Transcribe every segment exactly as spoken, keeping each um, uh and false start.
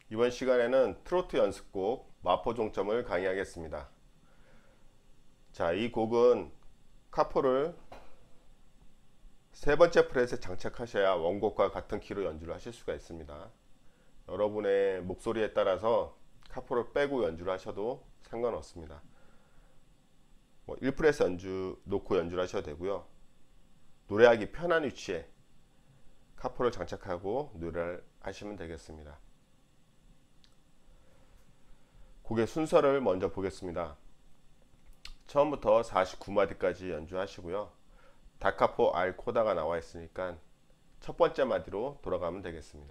이번 시간에는 트로트 연습곡 마포종점을 강의하겠습니다. 자, 이 곡은 카포를 세 번째 프렛에 장착하셔야 원곡과 같은 키로 연주를 하실 수가 있습니다. 여러분의 목소리에 따라서 카포를 빼고 연주를 하셔도 상관없습니다. 뭐 일 프렛 연주 놓고 연주를 하셔도 되고요. 노래하기 편한 위치에 카포를 장착하고 노래를 하시면 되겠습니다. 곡의 순서를 먼저 보겠습니다. 처음부터 사십구 마디까지 연주하시고요. 다카포 알 코다가 나와 있으니까 첫 번째 마디로 돌아가면 되겠습니다.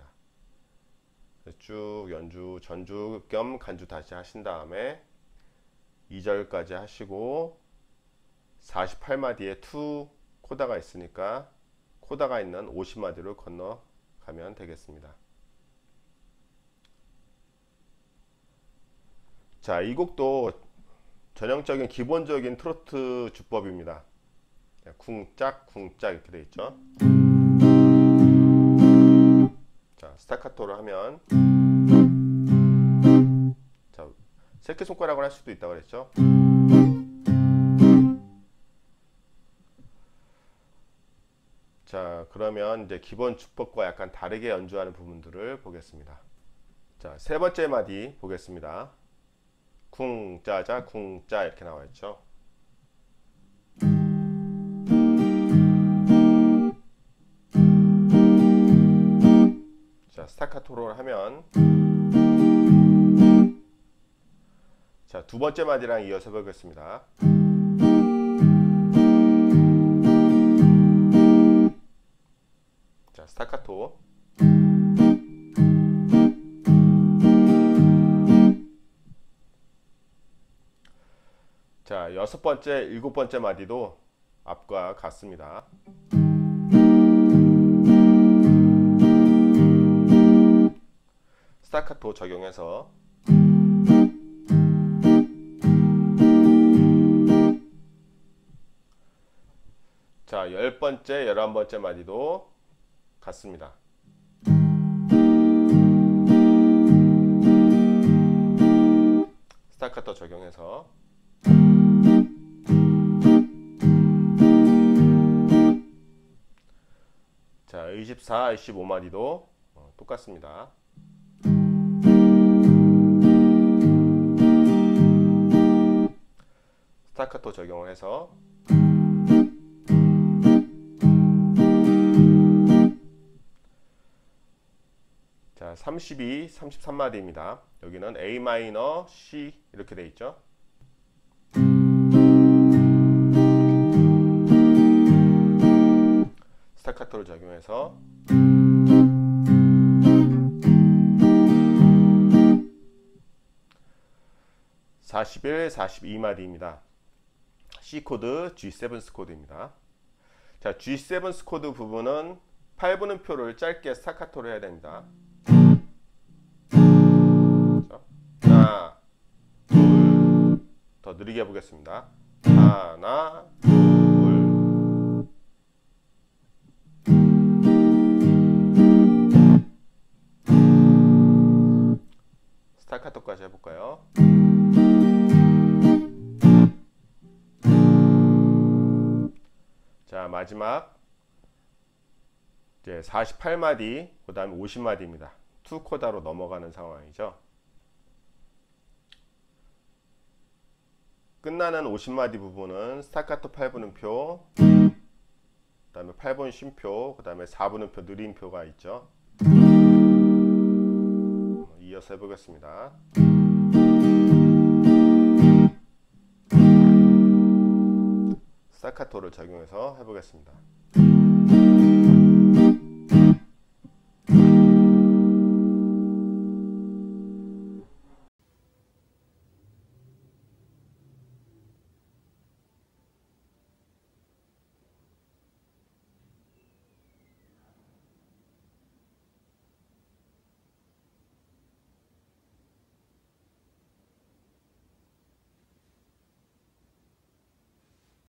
쭉 연주 전주 겸 간주 다시 하신 다음에 이 절까지 하시고 사십팔 마디에 투 코다가 있으니까 코다가 있는 오십 마디로 건너가면 되겠습니다. 자, 이 곡도 전형적인 기본적인 트로트 주법입니다. 쿵짝 쿵짝 이렇게 되어 있죠. 자, 스타카토를 하면, 자, 새끼손가락을 할 수도 있다고 그랬죠. 자, 그러면 이제 기본 주법과 약간 다르게 연주하는 부분들을 보겠습니다. 자, 세 번째 마디 보겠습니다. 쿵짜자 쿵짜 이렇게 나와 있죠. 자, 스타카토로 하면, 자, 두 번째 마디랑 이어서 보겠습니다. 자, 스타카토. 자, 여섯 번째, 일곱 번째 마디도 앞과 같습니다. 스타카토 적용해서, 자, 열 번째, 열한 번째 마디도 같습니다. 스타카토 적용해서, 자, 이십사, 이십오 마디도 어, 똑같습니다. 스타카토 적용을 해서, 자, 삼십이, 삼십삼 마디입니다. 여기는 A 마이너, C 이렇게 되어 있죠. 스타카토를 적용해서, 사십일, 사십이 마디입니다. C 코드, 지 세븐 코드입니다. 자, 지 세븐 코드 부분은 팔 분음표를 짧게 스타카토로 해야 됩니다. 하나, 둘, 더 느리게 해보겠습니다. 하나, 둘. 스타카토까지 해볼까요? 자, 마지막 이제 사십팔 마디, 그 다음에 오십 마디입니다. 투 코다로 넘어가는 상황이죠. 끝나는 오십 마디 부분은 스타카토 팔 분음표, 그 다음에 팔 분 쉼표, 그 다음에 사 분음표 느림표가 있죠. 이어서 해보겠습니다. 스타카토를 적용해서 해보겠습니다.